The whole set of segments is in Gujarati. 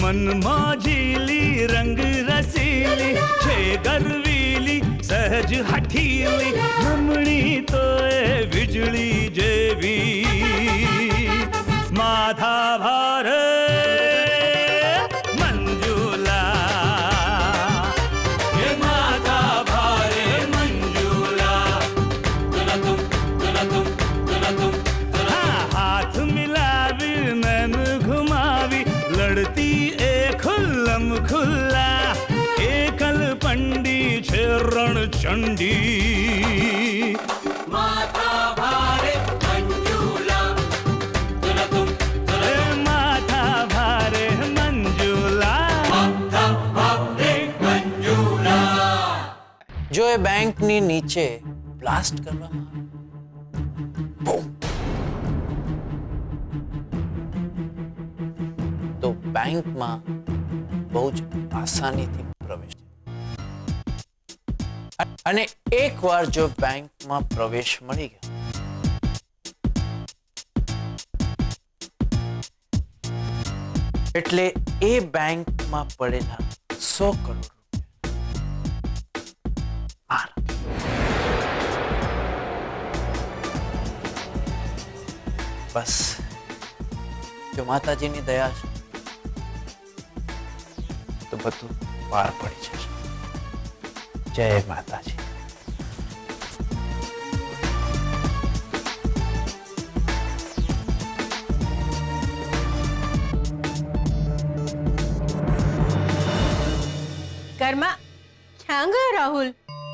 मन मोजीली रंग रसीली छे गरवीली सहज हठीली रमणी तो वीजળી जेवी माथा भारे मंजुला ये माथा भारे मंजुला हाथ मिलावी नैन घुमावी लड़ती ए खुल्लम खुल्ला एकल पंडी छे रण चंडी माथा भारे मंजुला माथा भारे मंजुला माथा भारे मंजुला। जो ए बैंक नी नीचे ब्लास्ट करवामां बूम तो बैंक में बहुत आसानी थी प्रवेश अने एक बार जो बैंक में प्रवेश मळी गयो एटले ए बैंक में पड़ेला 100 करोड़ रुपया बस जो माताजी नी दया छे तो बधु पार पड़ी जशे। जय माताजी। कर्मा क्या गयो राहुल?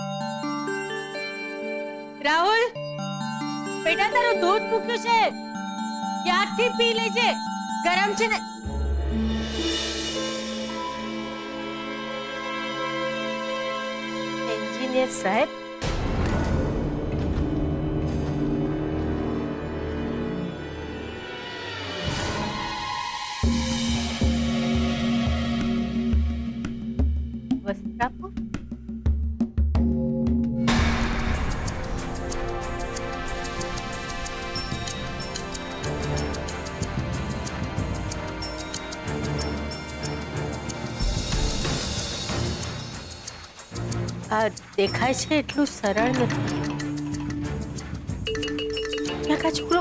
राहुल बेटा तारो दूध मूक्यो छे याद थी पी लेजे गरम छे ने। इंजीनियर साहब वस्त्रापुर देखाय छे एटलू सरल नहीं। क्या का छोकरो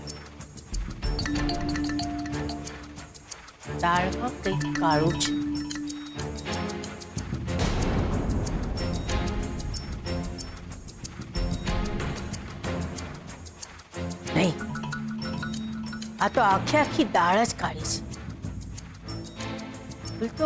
दाल में कई काळू छे। नहीं आ तो आखी आखी दाल ज काळी छे। बोल तो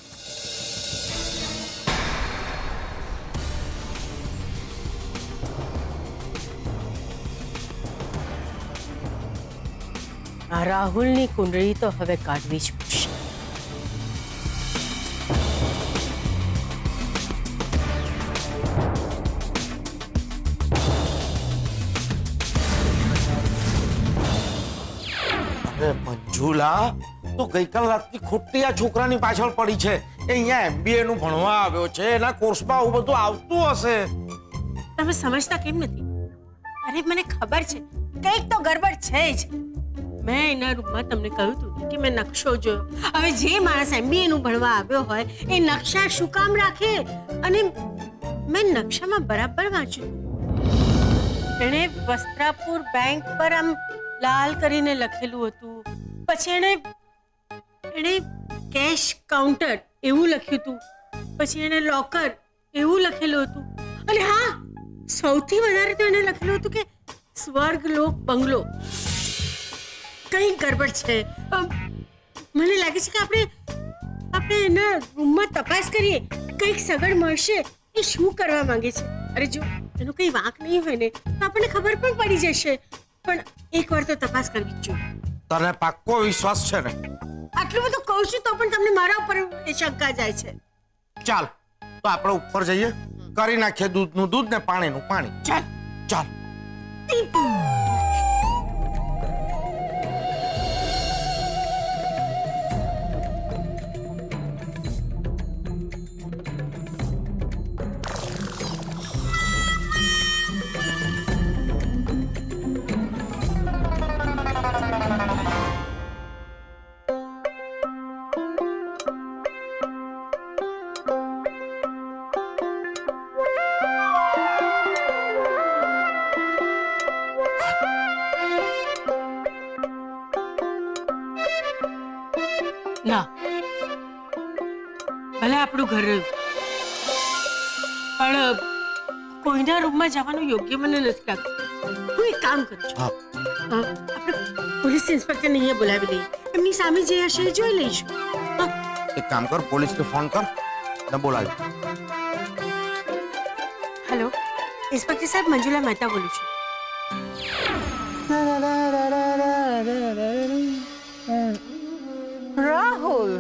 राहुल नी कुंडली तो हवे काढवी ज पड़शे। अरे मंजुला तो गई काल रातनी खोटी आ छोकरानी पाछळ पड़ी छे। ए अहींया एमबीए નું ભણવા આવ્યો છે એના કોર્સમાં આવું બધું આવતું હશે। તમે સમજતા કેમ નથી? અરે મને ખબર છે કંઈક તો ગડબડ છે જ। मैं एना रूम में तमने कहूं तू कि मैं नक्शो जो हवे जे माणस एमबीए નું ભણવા આવ્યો હોય એ નકશા શું કામ રાખે અને मैं नक्शा में बराबर वांच्યું। एने वस्त्रापुर बैंक पर आम लाल કરીને લખેલું હતું પછી એણે कैश काउंटर એવું લખ્યું હતું પછી એણે લોકર એવું લખેલું હતું અને હા સૌથી વધારે તો એણે લખેલું હતું કે સ્વર્ગ લોક બંગલો। कई गड़बड़ है। મને લાગે છે કે આપણે એના રૂમમાં તપાસ કરીએ કઈક સગડ મળશે એ શું કરવા માંગે છે। અરે જો એનો કઈ વાંક નહીં હોય ને તો આપણને ખબર પણ પડી જશે પણ એકવાર તો તપાસ કરવી જ જોઈએ। તને પાક્કો વિશ્વાસ છે ને? આટલું બધું કહું છું તો પણ તમને મારા ઉપર શંકા જાય છે। ચાલ તો આપણે ઉપર જઈએ કરી નાખીએ દૂધનું દૂધ ને પાણીનું પાણી। ચાલ ચાલ। ના, ભલે આપણું ઘર રહ્યું પણ કોઈના રૂમમાં જવાનું યોગ્ય મને નથી લાગતું. હું એક કામ કરું છું, આપણે પોલીસ ઇન્સ્પેક્ટરને અહીંયા બોલાવી લઈએ, એમની સામે જે હશે એ જોઈ લઈશું. એક કામ કર, પોલીસને ફોન કર ને બોલાવી. હેલો, ઇન્સ્પેક્ટર સાહેબ, મંજુલા મહેતા બોલું છું. રાહુલ,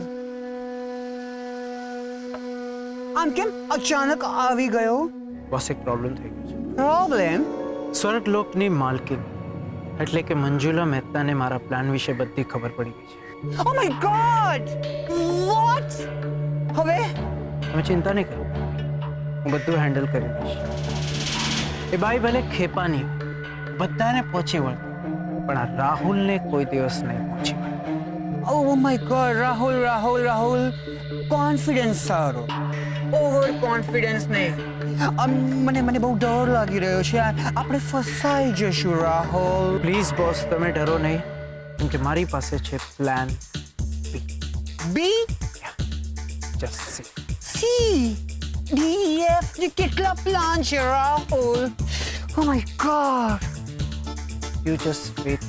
આમ કેમ અચાનક આવી ગયો? બસ એક પ્રોબ્લેમ થઈ ગયો છે. પ્રોબ્લેમ? સ્વર્ગલોકની માલકીન એટલે કે મંજુલા મહેતાને મારા પ્લાન વિશે બધી ખબર પડી ગઈ છે. Oh my god! વોટ? હવે તમે ચિંતા નહીં કરો, હું બધું હેન્ડલ કરી દઈશ. એ બાઈ ભલે ખેપાની બધાને પહોંચી વળતો, પણ આ રાહુલને કોઈ દિવસ નહીં પહોંચી વળે. Oh my god, Rahul Rahul Rahul, confidence સારો, ઓવર કોન્ફિડન્સ નહીં. મને બહુ ડર લાગી રહ્યો છે, આપણે ફસાઈ જશું રાહુલ. પ્લીઝ બોસ, તમે ડરો નહીં, કેમ કે મારી પાસે છે plan B just C. C D F જે કેટલા પ્લાન છે Rahul? Oh my god. You just wait.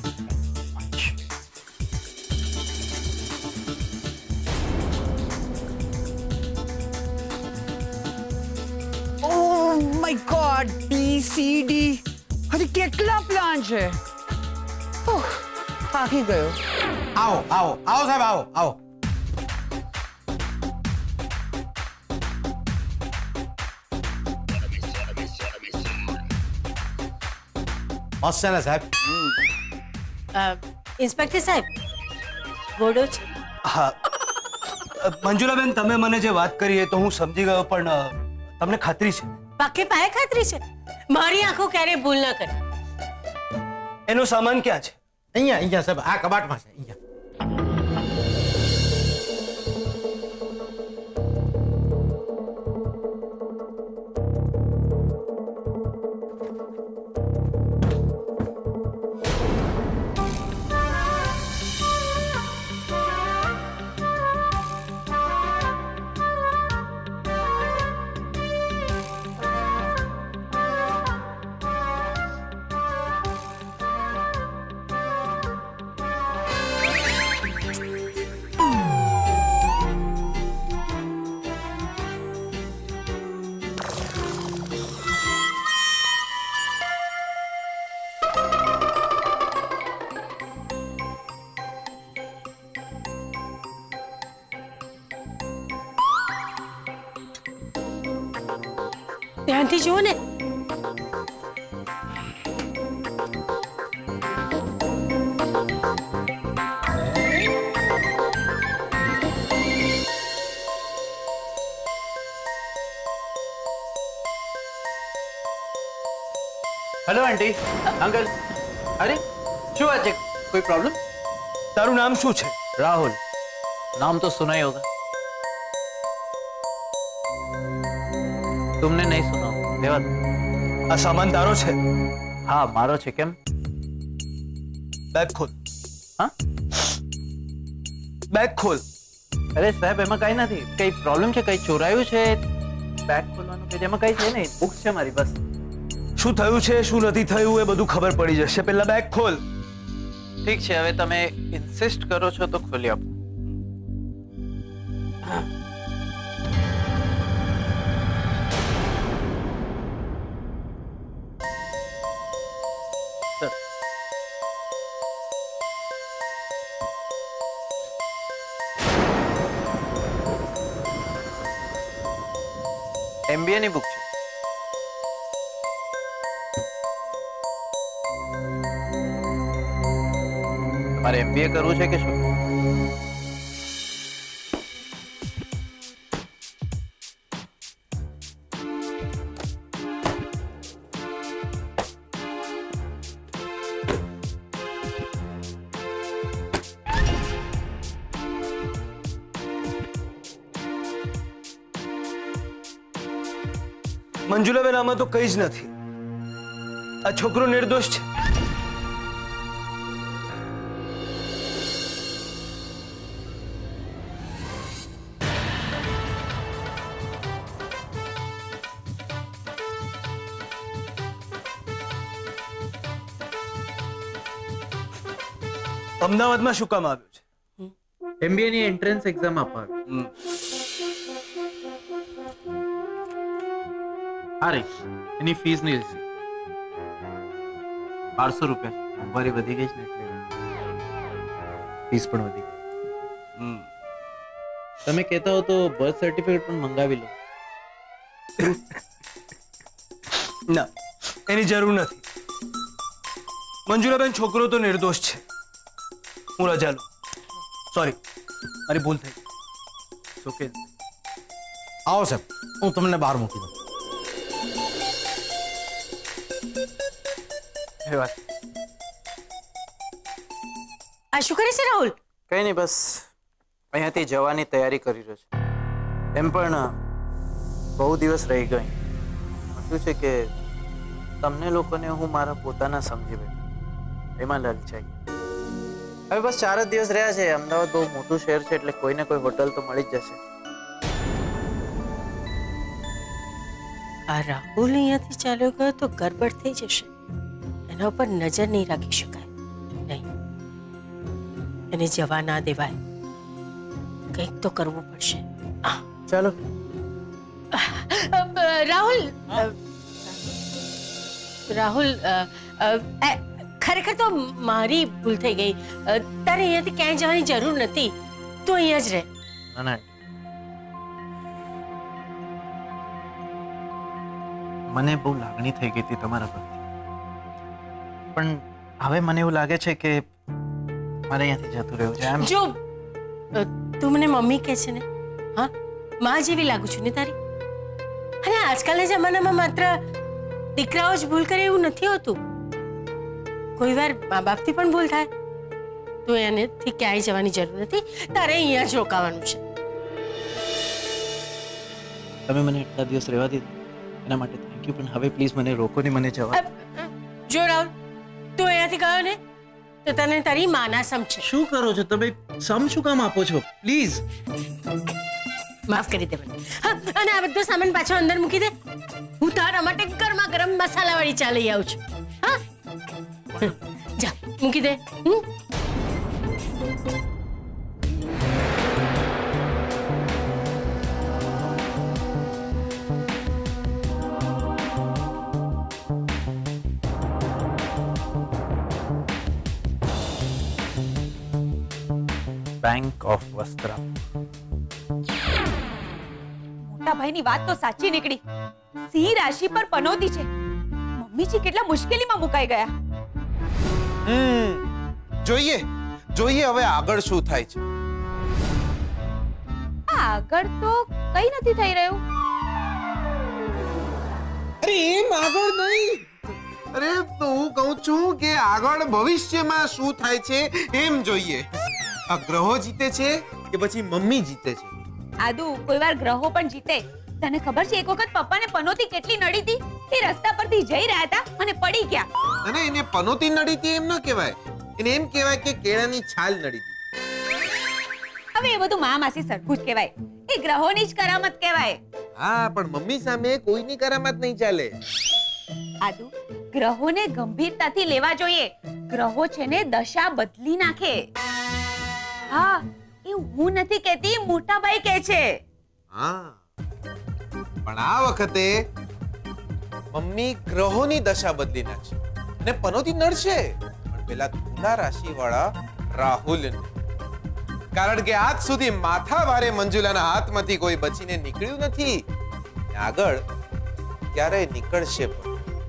My god, B C D હજી કેટલા પ્લાન છે? થાકી ગયો. આવો આવો આવો સાહેબ, આવો આવો. મસ્ત છે ને સાહેબ? ઇન્સ્પેક્ટર સાહેબ, ગોડો છે. હા મંજુલાબેન, તમે મને જે વાત કરી એ તો હું સમજી ગયો, પણ તમને ખાતરી છે? પાકે પાયે ખાતરી છે. મારી આંખો ક્યારે ભૂલ ના કરે. એનો સામાન ક્યાં છે? અહીંયા અહીંયા સાહેબ, આ કબાટમાં છે, અહીંયા. ધ્યાનથી જુઓ ને. Hello aunty, uncle. અરે શું વાત છે, કોઈ પ્રોબ્લેમ? તારું નામ શું છે? રાહુલ. नाम तो सुना ही होगा. तुमने नहीं सुना होगा. देवा, આ સામાન તારો છે? હા મારો છે. કેમ? બેગ ખોલ. હા, બેગ ખોલ. અરે સાહેબ, એમાં કઈ નથી. કઈ પ્રોબ્લેમ છે? કઈ ચોરાયું છે? બેગ ખોલવાનું કે જેમાં કઈ છે નહીં. બુક્સ છે મારી બસ. શું થયું છે, શું નથી થયું એ બધું ખબર પડી જશે. પહેલા બેગ ખોલ. ઠીક છે, હવે તમે ઇન્સિસ્ટ કરો છો તો ખોલી આપો. MBA ની બુક છે. તમારે MBA કરવું છે કે શું? મંજુલાબેન, આમાં તો કઈ જ નથી. આ છોકરો નિર્દોષ છે. અમદાવાદમાં શું કામ આવ્યો છે? MBA ની એન્ટ્રન્સ એક્ઝામ આપવા અરે એની ફીસ ની રીસી 1200 રૂપિયા મોંઘવારી વધી ગઈ છે ને એટલે ફીસ પણ વધી ગઈ. તમે કહેતા હો તો બર્થ સર્ટિફિકેટ પણ મંગાવી લો. ના, એની જરૂર નથી. મંજુલાબેન, છોકરો તો નિર્દોષ છે. હું રજા લઉં. સોરી, મારી ભૂલ થઈ. ઓકે, આવો સાહેબ, હું તમને બહાર મૂકી દઉં. એ વાત આ શું કરે છે રાહુલ? કઈ નહીં, બસ અહીંયાથી જવાની તૈયારી કરી રહ્યો છું. એમ પણ બહુ દિવસ રહી ગઈ. શું છે કે તમને લોકોને હું મારા પોતાના સમજી બેઠો, એમાં લલચાઈ. હવે બસ 4 જ દિવસ રહ્યા છે. અમદાવાદ બહુ મોટું શહેર છે એટલે કોઈ ને કોઈ હોટલ તો મળી જ જશે. આ રાહુલ અહીંયાથી ચાલ્યો ગયો તો ગરબડ થઈ જશે. એના ઉપર નજર નહીં રાખી શકાય. નહીં, એને જવા ના દેવાય. કંઈક તો કરવું પડશે. ચાલો રાહુલ, રાહુલ, ખરેખર તો મારી ભૂલ થઈ ગઈ. તારે અહીંયાથી ક્યાંય જવાની જરૂર નથી. તું અહીંયા જ રહે. ના ના, મને બહુ લાગણી થઈ ગઈ હતી તમારા પ્રત્યે, પણ હવે મને એવું લાગે છે કે મારે અહીંયાથી જતું રહેવું છે. જો તું મને મમ્મી કહે છે ને, હા, માં જેવી લાગુ છું ને તારી. અને આજકાલના જમાનામાં માત્ર દીકરાઓ જ ભૂલ કરે એવું નથી હોતું. કોઈ વાર મા બાપથી પણ ભૂલ થાય. તો એનેથી ક્યાંય જવાની જરૂર નથી. તારે અહીંયા જ રોકાવાનું છે. તમે મને એટલા દિવસ રહેવા દીધા એના માટે થેન્ક યુ, પણ હવે પ્લીઝ મને રોકો ને, મને જવા. જો રાહુલ, તું અહીંયાથી ગયો ને તો તને તારી માના સમ છે. શું કરો છો તમે? સમ શું કામ આપો છો? પ્લીઝ માફ કરી દે મને. હા, અને આ બધો સામાન પાછો અંદર મૂકી દે. હું તારા માટે ગરમા ગરમ મસાલાવાળી ચા લઈ આવું છું. હા, જા મૂકી દે. Bank of વસ્ત્રા. મોટા ભાઈની વાત તો સાચી નીકળી. સિંહ રાશિ પર પનોતી છે. મમ્મીજી કેટલા મુશ્કેલીમાં મુકાઈ ગયા. જોઈએ જોઈએ હવે આગળ શું થાય છે. આગળ તો કઈ નથી થઈ રહ્યું. અરે એમ આગળ નહીં, અરે તો હું કહું છું કે આગળ ભવિષ્યમાં શું થાય છે એમ જોઈએ. આ ગ્રહો જીતે છે કે પછી મમ્મી જીતે છે? આદુ, કોઈ વાર ગ્રહો પણ જીતે. તને ખબર છે એક વખત પપ્પાને પનોતી કેટલી નડી હતી? એ રસ્તા પરથી જઈ રહ્યા હતા અને પડી ગયા. અને એને પનોતી નડી હતી એમ ન કહેવાય, એને એમ કહેવાય કે કેળાની છાલ નડી હતી. હવે એ બધું માસી સરખું જ કહેવાય. એ ગ્રહોની જ કરામત કહેવાય. હા, પણ મમ્મી સામે કોઈની કરામત નહીં ચાલે. આદુ, ગ્રહોને ગંભીરતાથી લેવા જોઈએ. ગ્રહો છે ને દશા બદલી નાખે. હા, એ હું નથી કહેતી, મોટા ભાઈ કહે છે. હા, પણ આ વખતે મમ્મી ગ્રહોની દશા બદલી નાખશે અને પનોતી નડશે, પણ પેલા તુલા રાશિ વાળા રાહુલ, કારણ કે આજ સુધી માથા ભારે મંજુલાના હાથમાંથી કોઈ બચીને નીકળ્યું નથી. આગળ ક્યારેય નીકળશે પણ.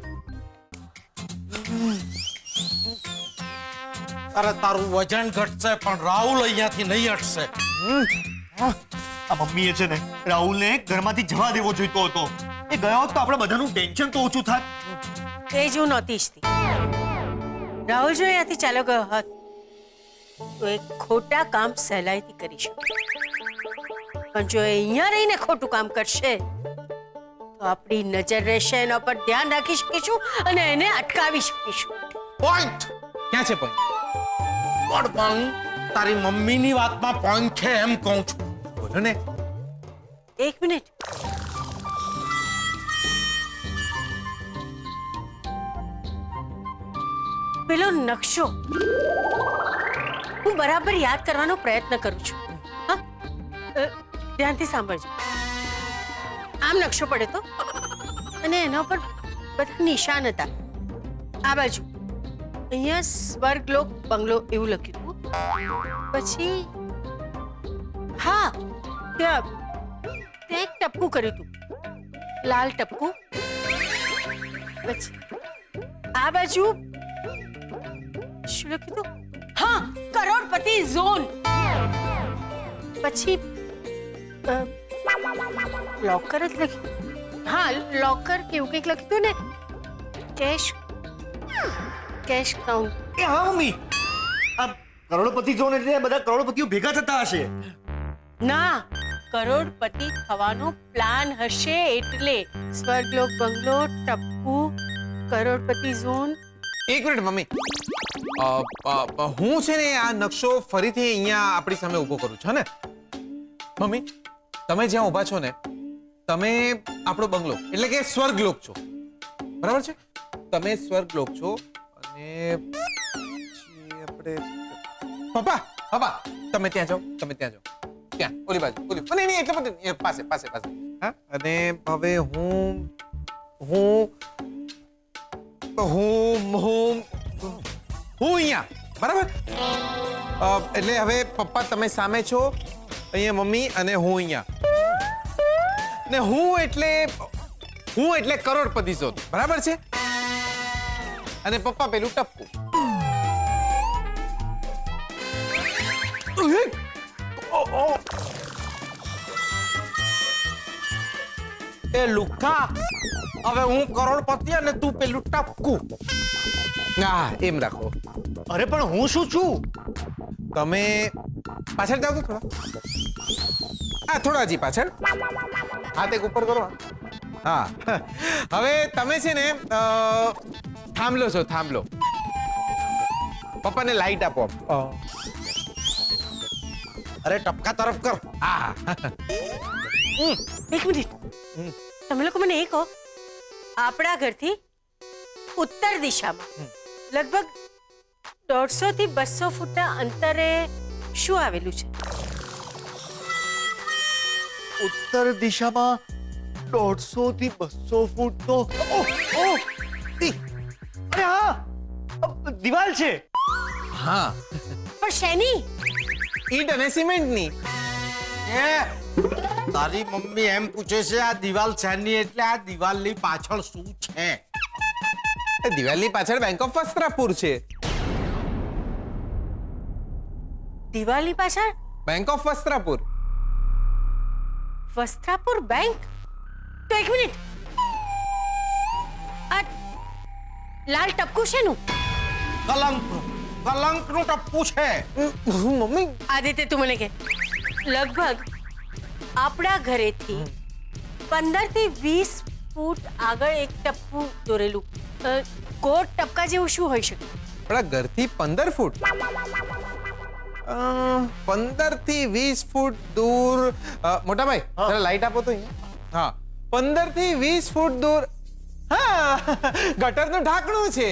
અરે તારું વજન ઘટશે પણ રાહુલ અહીંયાથી નહીં હટશે. આ મમ્મીએ છે ને રાહુલને ઘરમાંથી જવા દેવો જોઈતો હતો. એ ગયો હોત તો આપણે બધાનું ટેન્શન તો ઓછું થાત. એ જ હું નહોતી ઈચ્છતી. રાહુલ જો અહીંયાથી ચાલ્યો ગયો હોત તો એક ખોટા કામ સહેલાઈથી કરી શકે. પણ જો એ અહીંયા રહીને ખોટું કામ કરશે તો આપણી નજર રહેશે, એના પર ધ્યાન રાખી શકીશું અને એને અટકાવી શકીશું. પોઈન્ટ ક્યાં છે પોઈન્ટ? પણ તારી મમ્મીની વાતમાં પોઈન્ટ છે એમ કહું છું. બોલો ને. એક મિનિટ. પેલો નકશો હું બરાબર યાદ કરવાનો પ્રયત્ન કરું છું. હા, ધ્યાનથી સાંભળજો. આમ નકશો પડે તો અને એના પર બધા નિશાન હતા. આ બાજુ અહીંયા સ્વર્ગલોક બંગલો એવું લખ્યું હતું. પછી હા, ત્યાં એક ટપકું કર્યું હતું, લાલ ટપકું. પછી આ બાજુ શું લખ્યું હતું? હા, કરોડપતિ ઝોન. પછી લોકર જ લખ્યું. હા, લોકર કેવું કંઈક લખ્યું હતું ને. Cache count. એ હા મમ્મી, આ કરોડપતિ ઝોન એટલે બધા કરોડપતિઓ ભેગા થતા હશે. ના, કરોડપતિ થવાનો પ્લાન હશે એટલે સ્વર્ગલોક બંગલો, ટપ્પુ, કરોડપતિ ઝોન. એક મિનિટ મમ્મી, હું છે ને આ નકશો ફરીથી અહીંયા આપણી સામે ઊભો કરું છું ને. મમ્મી, તમે જ્યાં ઊભા છો ને, તમે આપણો બંગલો એટલે કે સ્વર્ગલોક છો, બરાબર છે? તમે સ્વર્ગલોક છો અને આપણે પપ્પા તમે ત્યાં જાઓ, ત્યાં ઓલી બાજુ, નહીં એટલે બધું પાસે. હા, અને હવે હું અહીંયા, બરાબર? એટલે હવે પપ્પા તમે સામે છો, અહીંયા મમ્મી, અને હું અહીંયા. ને હું એટલે કરોડપતિ ઝોન, બરાબર છે? અને પપ્પા પેલું ટપકું. એ લુખા, હવે હું કરોડપતિ અને તું પેલું ટપકું. હા, એમ રાખો. અરે પણ હું શું છું? તમે પાછળ જાઓ તો થોડા. હા, થોડા હજી પાછળ. હાથ એક ઉપર કરો. હા, હવે તમે છે ને થાંભલો છો, થાંભલો. પપ્પાને લાઈટ આપો. અરે ટપકા તરફ કર. હા. એક મિનિટ, તમે લોકો મને એ કહો, આપણા ઘરથી ઉત્તર દિશામાં લગભગ 150 થી 200 ફૂટના અંતરે શું આવેલું છે? ઉત્તર દિશામાં 150 થી 200 ફૂટ તો અરે હા, દિવાલ છે. હા, પણ શેની? ઈટ અને સિમેન્ટની. એ તારી મમ્મી એમ પૂછે છે આ દિવાલ શેની, એટલે આ દિવાલની પાછળ શું છે? દિવાલની પાછળ બેંક ઓફ વસ્ત્રાપુર છે. દિવાલની પાછળ bank of Vastrapur. Vastrapur bank? તો એક મિનિટ, આ લાલ ટપકું શેનું? કલંકનું ટપ્પુ છે. મમ્મી, આદિત્ય તું મને કે, લગભગ આપણા ઘરેથી 15 થી 20 ફૂટ આગળ એક ટપ્પુ દોરેલું કોટ ટપકા જેવું શું હોઈ શકે? આપણા ઘરથી 15 ફૂટ, 15 થી 20 ફૂટ દૂર. મોટા ભાઈ, જરા લાઈટ આપો તો અહીંયા. હા, 15 થી 20 ફૂટ દૂર. હા, ગટરનું ઢાંકણું છે.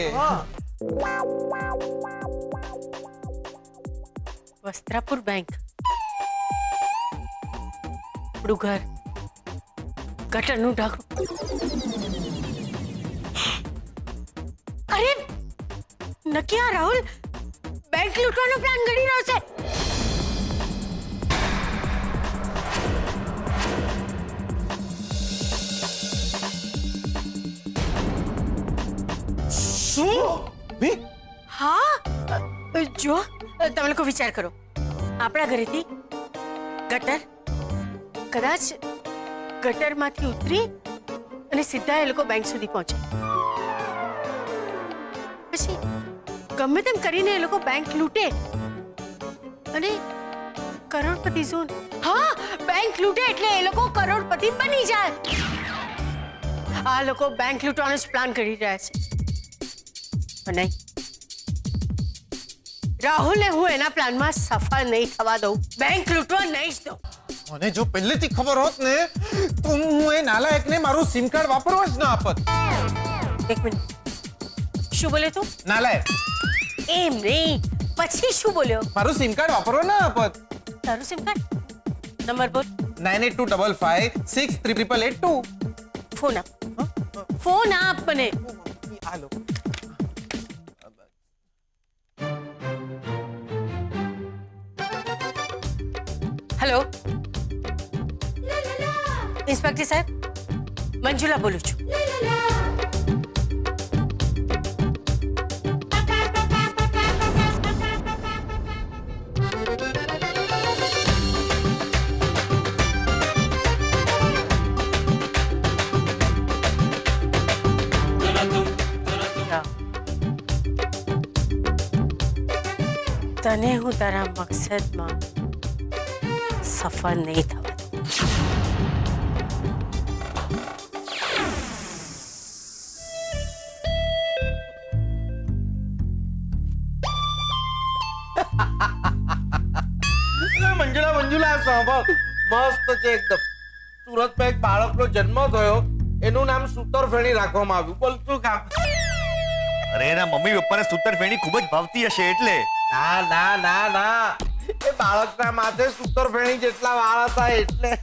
વસ્ત્રાપુર બેંક, આપણું ઘર, ગટરનું ઢાંકણું. અરે નક્કી આ રાહુલ બેંક લૂંટવાનો પ્લાન ઘડી રહ્યો છે. શું? હા, જો તમે લોકો વિચાર કરો, આપણા ઘરેથી ગટર, કદાચ ગટરમાંથી ઉતરી અને સીધા એ લોકો બેંક સુધી પહોંચે. પછી ગમે તેમ કરીને એ લોકો બેંક લૂંટે અને કરોડપતિ ઝોન. હા, બેંક લૂંટે એટલે એ લોકો કરોડપતિ બની જાય. આ લોકો બેંક લૂંટવાનો જ પ્લાન કરી રહ્યા છે. પણ નહીં, રાહુલને હું એના પ્લાનમાં સફળ નહીં થવા દઉં. બેંક લૂંટવા નહીં જ દઉં. મને જો પહેલેથી ખબર હોત ને તો હું એ નાલાયકને મારું સિમ કાર્ડ વાપરવા જ ના આપત. એક મિનિટ, શું બોલે તું? નાલાયક. એમ નહીં, પછી શું બોલ્યો? મારું સિમ કાર્ડ વાપરો ને આપત. તારું સિમ કાર્ડ? નંબર બોલ. 9825568882. ફોન આપ. ફોન આપ મને. હાલો. હેલો, ઇન્સ્પેક્ટર સાહેબ, મંજુલા બોલું છું. તને હું તારા મકસદમાં સફળ નહીં થવા દઉં. મંજુલા સાંભળ, મસ્ત છે એકદમ. સુરતમાં એક બાળકનો જન્મ થયો, એનું નામ સૂતરફેણી રાખવામાં આવ્યું. બોલ શું કામ? અરે એના મમ્મી પપ્પાને સૂતરફેણી ખૂબ જ ભાવતી હશે એટલે. ના ના ના ના, એ બાળકના માથે સૂતરફેણી જેટલા વાળ હતા એટલે.